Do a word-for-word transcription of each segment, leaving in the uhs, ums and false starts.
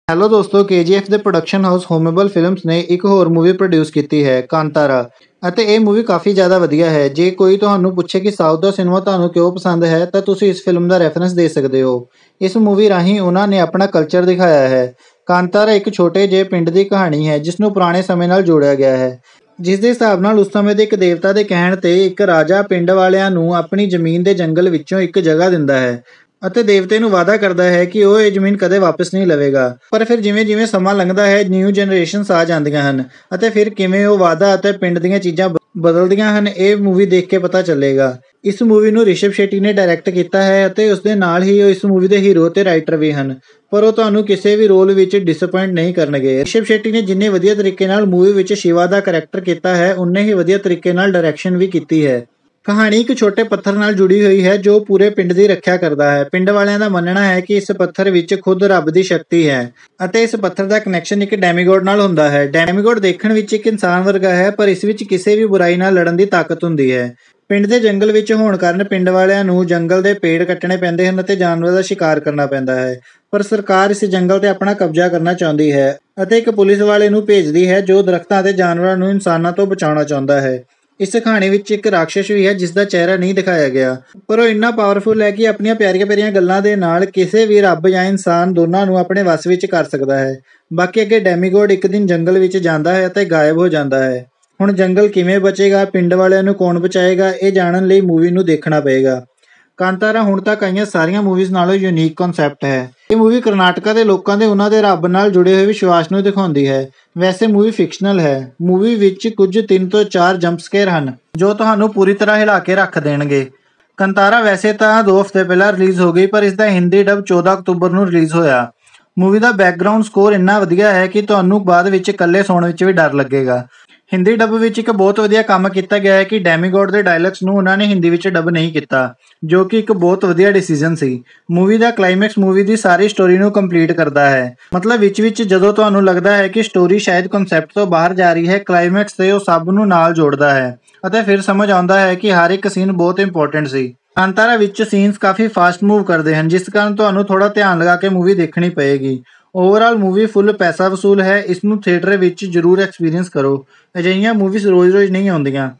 Hello ਦੋਸਤੋ, ਕੇ ਜੀ F ਦੇ ਪ੍ਰੋਡਕਸ਼ਨ ਹਾਊਸ ਹੋਮੇਬਲ ਫਿਲਮਸ ਨੇ ਇੱਕ ਹੋਰ ਮੂਵੀ ਪ੍ਰੋਡਿਊਸ ਕੀਤੀ ਹੈ, ਕਾਂਤਾਰਾ। ਅਤੇ ਇਹ ਮੂਵੀ ਕਾਫੀ ਜ਼ਿਆਦਾ ਵਧੀਆ ਹੈ। ਜੇ ਕੋਈ ਤੁਹਾਨੂੰ ਪੁੱਛੇ ਕਿ ਸਾਊਥ ਦਾ ਸਿਨੇਮਾ ਤੁਹਾਨੂੰ ਕਿਉਂ ਪਸੰਦ ਹੈ, ਤਾਂ ਤੁਸੀਂ ਇਸ ਫਿਲਮ ਦਾ ਰੈਫਰੈਂਸ ਦੇ ਸਕਦੇ ਹੋ। ਇਸ ਮੂਵੀ ਰਾਹੀਂ ਉਹਨਾਂ ਨੇ ਆਪਣਾ ਕਲਚਰ ਦਿਖਾਇਆ ਹੈ। ਕਾਂਤਾਰਾ ਇੱਕ ਛੋਟੇ ਜਿਹੇ ਪਿੰਡ ਦੀ ਕਹਾਣੀ ਹੈ, ਜਿਸ ਨੂੰ ਪੁਰਾਣੇ ਸਮੇਂ ਨਾਲ ਜੋੜਿਆ ਗਿਆ ਹੈ, ਜਿਸ ਦੇ ਹਿਸਾਬ ਨਾਲ ਉਸ ਸਮੇਂ ਦੇ ਇੱਕ ਦੇਵਤਾ ਦੇ ਕਹਿਣ 'ਤੇ ਇੱਕ ਰਾਜਾ ਪਿੰਡ ਵਾਲਿਆਂ ਨੂੰ ਆਪਣੀ ਜ਼ਮੀਨ ਦੇ ਜੰਗਲ ਵਿੱਚੋਂ ਇੱਕ ਜਗ੍ਹਾ ਦਿੰਦਾ ਹੈ ਅਤੇ ਦੇਵਤੇ ਨੂੰ ਵਾਅਦਾ ਕਰਦਾ ਹੈ ਕਿ ਉਹ ਇਹ ਜ਼ਮੀਨ ਕਦੇ ਵਾਪਸ ਨਹੀਂ ਲਵੇਗਾ। ਪਰ ਫਿਰ ਜਿਵੇਂ ਜਿਵੇਂ ਸਮਾਂ ਲੰਘਦਾ ਹੈ, ਨਿਊ ਜਨਰੇਸ਼ਨਸ ਆ ਜਾਂਦੀਆਂ ਹਨ ਅਤੇ ਫਿਰ ਕਿਵੇਂ ਉਹ ਵਾਅਦਾ ਅਤੇ ਪਿੰਡ ਦੀਆਂ ਚੀਜ਼ਾਂ ਬਦਲਦੀਆਂ ਹਨ, ਇਹ ਮੂਵੀ ਦੇਖ ਕੇ ਪਤਾ ਚੱਲੇਗਾ। ਇਸ ਮੂਵੀ ਨੂੰ ਰਿਸ਼ਭ ਸ਼ੈਟੀ ਨੇ ਡਾਇਰੈਕਟ ਕੀਤਾ ਹੈ ਅਤੇ ਉਸ ਦੇ ਨਾਲ ਹੀ ਉਹ ਇਸ ਮੂਵੀ ਦੇ ਹੀਰੋ ਅਤੇ ਰਾਈਟਰ ਵੀ ਹਨ, ਪਰ ਉਹ ਤੁਹਾਨੂੰ ਕਿਸੇ ਵੀ ਰੋਲ ਵਿੱਚ ਡਿਸਅਪੁਆਇੰਟ ਨਹੀਂ ਕਰਨਗੇ। ਰਿਸ਼ਭ ਸ਼ੈਟੀ ਨੇ ਜਿੰਨੇ ਵਧੀਆ ਤਰੀਕੇ ਨਾਲ ਮੂਵੀ ਵਿੱਚ ਸ਼ਿਵਾ ਦਾ ਕਰੈਕਟਰ ਕੀਤਾ ਹੈ, ਉਨੇ ਹੀ ਵਧੀਆ ਤਰੀਕੇ ਨਾਲ ਡਾਇਰੈਕਸ਼ਨ ਵੀ ਕੀਤੀ ਹੈ। ਕਹਾਣੀ ਇੱਕ ਛੋਟੇ ਪੱਥਰ ਨਾਲ ਜੁੜੀ ਹੋਈ ਹੈ, ਜੋ ਪੂਰੇ ਪਿੰਡ ਦੀ ਰੱਖਿਆ ਕਰਦਾ ਹੈ। ਪਿੰਡ ਵਾਲਿਆਂ ਦਾ ਮੰਨਣਾ ਹੈ ਕਿ ਇਸ ਪੱਥਰ ਵਿੱਚ ਖੁਦ ਰੱਬ ਦੀ ਸ਼ਕਤੀ ਹੈ ਅਤੇ ਇਸ ਪੱਥਰ ਦਾ ਕਨੈਕਸ਼ਨ ਇੱਕ ਡੈਮੀਗੋਡ ਨਾਲ ਹੁੰਦਾ ਹੈ। ਡੈਮੀਗੋਡ ਦੇਖਣ ਵਿੱਚ ਇੱਕ ਇਨਸਾਨ ਵਰਗਾ ਹੈ, ਪਰ ਇਸ ਵਿੱਚ ਕਿਸੇ ਵੀ ਬੁਰਾਈ ਨਾਲ ਲੜਨ ਦੀ ਤਾਕਤ ਹੁੰਦੀ ਹੈ। ਪਿੰਡ ਦੇ ਜੰਗਲ ਵਿੱਚ ਹੋਣ ਕਾਰਨ ਪਿੰਡ ਵਾਲਿਆਂ ਨੂੰ ਜੰਗਲ ਦੇ ਪੇੜ ਕੱਟਣੇ ਪੈਂਦੇ ਹਨ ਅਤੇ ਜਾਨਵਰਾਂ ਦਾ ਸ਼ਿਕਾਰ ਕਰਨਾ ਪੈਂਦਾ ਹੈ। ਪਰ ਸਰਕਾਰ ਇਸ ਜੰਗਲ 'ਤੇ ਆਪਣਾ ਕਬਜ਼ਾ ਕਰਨਾ ਚਾਹੁੰਦੀ ਹੈ ਅਤੇ ਇੱਕ ਪੁਲਿਸ ਵਾਲੇ ਨੂੰ ਭੇਜਦੀ ਹੈ, ਜੋ ਦਰਖਤਾਂ ਅਤੇ ਜਾਨਵਰਾਂ ਨੂੰ ਇਨਸਾਨਾਂ ਤੋਂ ਬਚਾਉਣਾ ਚਾਹੁੰਦਾ ਹੈ। ਇਸ ਕਹਾਣੀ ਵਿੱਚ ਇੱਕ ਰਾਕਸ਼ਸ ਵੀ ਹੈ, ਜਿਸ ਦਾ ਚਿਹਰਾ ਨਹੀਂ ਦਿਖਾਇਆ ਗਿਆ, ਪਰ ਉਹ ਇੰਨਾ ਪਾਵਰਫੁਲ ਹੈ ਕਿ ਆਪਣੀਆਂ ਪਿਆਰੀਆਂ ਪਿਆਰੀਆਂ ਗੱਲਾਂ ਦੇ ਨਾਲ ਕਿਸੇ ਵੀ ਰੱਬ ਜਾਂ ਇਨਸਾਨ ਦੋਨਾਂ ਨੂੰ ਆਪਣੇ ਵੱਸ ਵਿੱਚ ਕਰ ਸਕਦਾ ਹੈ। ਬਾਕੀ ਅੱਗੇ ਡੈਮੀਗੋਡ ਇੱਕ ਦਿਨ ਜੰਗਲ ਵਿੱਚ ਜਾਂਦਾ ਹੈ ਅਤੇ ਗਾਇਬ ਹੋ ਜਾਂਦਾ ਹੈ। ਹੁਣ ਜੰਗਲ ਕਿਵੇਂ ਬਚੇਗਾ, ਪਿੰਡ ਵਾਲਿਆਂ ਨੂੰ ਕੌਣ ਬਚਾਏਗਾ, ਇਹ ਜਾਣਨ ਲਈ ਮੂਵੀ ਨੂੰ ਦੇਖਣਾ ਪਏਗਾ। ਕਾਂਤਾਰਾ ਹੁਣ ਤੱਕ ਆਈਆਂ ਸਾਰੀਆਂ ਮੂਵੀਜ਼ ਨਾਲੋਂ ਯੂਨੀਕ ਕਨਸੈਪਟ ਹੈ। ਇਹ ਮੂਵੀ ਕਰਨਾਟਕਾ ਦੇ ਲੋਕਾਂ ਦੇ ਉਹਨਾਂ ਦੇ ਰੱਬ ਨਾਲ ਜੁੜੇ ਹੋਏ ਵਿਸ਼ਵਾਸ ਨੂੰ ਦਿਖਾਉਂਦੀ ਹੈ। ਵੈਸੇ ਮੂਵੀ ਫਿਕਸ਼ਨਲ ਹੈ। ਮੂਵੀ ਵਿੱਚ ਕੁਝ ਤਿੰਨ ਤੋਂ ਚਾਰ ਜੰਪ ਸਕੇਅਰ ਹਨ, ਜੋ ਤੁਹਾਨੂੰ ਪੂਰੀ ਤਰ੍ਹਾਂ ਹਿਲਾ ਕੇ ਰੱਖ ਦੇਣਗੇ। ਕਾਂਤਾਰਾ ਵੈਸੇ ਤਾਂ ਦੋ ਹਫ਼ਤੇ ਪਹਿਲਾਂ ਰਿਲੀਜ਼ ਹੋ ਗਈ, ਪਰ ਇਸ ਦਾ ਹਿੰਦੀ ਡਬ ਚੌਦਾਂ ਅਕਤੂਬਰ ਨੂੰ ਰਿਲੀਜ਼ ਹੋਇਆ। ਮੂਵੀ ਦਾ ਬੈਕਗਰਾਊਂਡ ਸਕੋਰ ਇੰਨਾ ਵਧੀਆ ਹੈ ਕਿ ਤੁਹਾਨੂੰ ਬਾਅਦ ਵਿੱਚ ਇਕੱਲੇ ਸੌਣ ਵਿੱਚ ਵੀ ਡਰ ਲੱਗੇਗਾ। ਹਿੰਦੀ ਡਬ ਵਿੱਚ ਇੱਕ ਬਹੁਤ ਵਧੀਆ ਕੰਮ ਕੀਤਾ ਗਿਆ ਹੈ ਕਿ ਡੈਮੀਗੋਡ ਦੇ ਡਾਇਲੌਗਸ ਨੂੰ ਉਹਨਾਂ ਨੇ ਹਿੰਦੀ ਵਿੱਚ ਡਬ ਨਹੀਂ ਕੀਤਾ, ਜੋ ਕਿ ਇੱਕ ਬਹੁਤ ਵਧੀਆ ਡਿਸੀਜਨ ਸੀ। ਮੂਵੀ ਦਾ ਕਲਾਈਮੈਕਸ ਮੂਵੀ ਦੀ ਸਾਰੀ ਸਟੋਰੀ ਨੂੰ ਕੰਪਲੀਟ ਕਰਦਾ ਹੈ। ਮਤਲਬ ਵਿੱਚ ਵਿੱਚ ਜਦੋਂ ਤੁਹਾਨੂੰ ਲੱਗਦਾ ਹੈ ਕਿ ਸਟੋਰੀ ਸ਼ਾਇਦ ਕਨਸੈਪਟ ਤੋਂ ਬਾਹਰ ਜਾ ਰਹੀ ਹੈ, ਕਲਾਈਮੈਕਸ 'ਤੇ ਉਹ ਸਭ ਨੂੰ ਨਾਲ ਜੋੜਦਾ ਹੈ ਅਤੇ ਫਿਰ ਸਮਝ ਆਉਂਦਾ ਹੈ ਕਿ ਹਰ ਇੱਕ ਸੀਨ ਬਹੁਤ ਇੰਪੋਰਟੈਂਟ ਸੀ। ਕਾਂਤਾਰਾ ਵਿੱਚ ਸੀਨਸ ਕਾਫੀ ਫਾਸਟ ਮੂਵ ਕਰਦੇ ਹਨ, ਜਿਸ ਕਾਰਨ ਤੁਹਾਨੂੰ ਥੋੜਾ ਧਿਆਨ ਲਗਾ ਕੇ ਮੂਵੀ ਦੇਖਣੀ ਪਏਗੀ। ਓਵਰਆਲ ਮੂਵੀ ਫੁੱਲ ਪੈਸਾ ਵਸੂਲ ਹੈ। ਇਸ ਨੂੰ ਥੀਏਟਰ ਵਿੱਚ ਜ਼ਰੂਰ ਐਕਸਪੀਰੀਅੰਸ ਕਰੋ। ਅਜਿਹੀਆਂ ਮੂਵੀਜ਼ ਰੋਜ਼-ਰੋਜ਼ ਨਹੀਂ ਆਉਂਦੀਆਂ।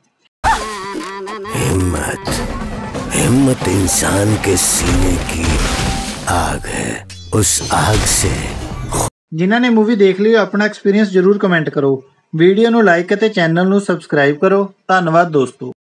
हिम्मत हिम्मत इंसान के सीने की आग है, उस आग से। ਜਿਨ੍ਹਾਂ ਨੇ ਮੂਵੀ ਦੇਖ ਲਈ, ਆਪਣਾ ਐਕਸਪੀਰੀਅੰਸ ਜ਼ਰੂਰ ਕਮੈਂਟ ਕਰੋ। ਵੀਡੀਓ ਨੂੰ ਲਾਈਕ ਅਤੇ ਚੈਨਲ ਨੂੰ ਸਬਸਕ੍ਰਾਈਬ ਕਰੋ। ਧੰਨਵਾਦ ਦੋਸਤੋ।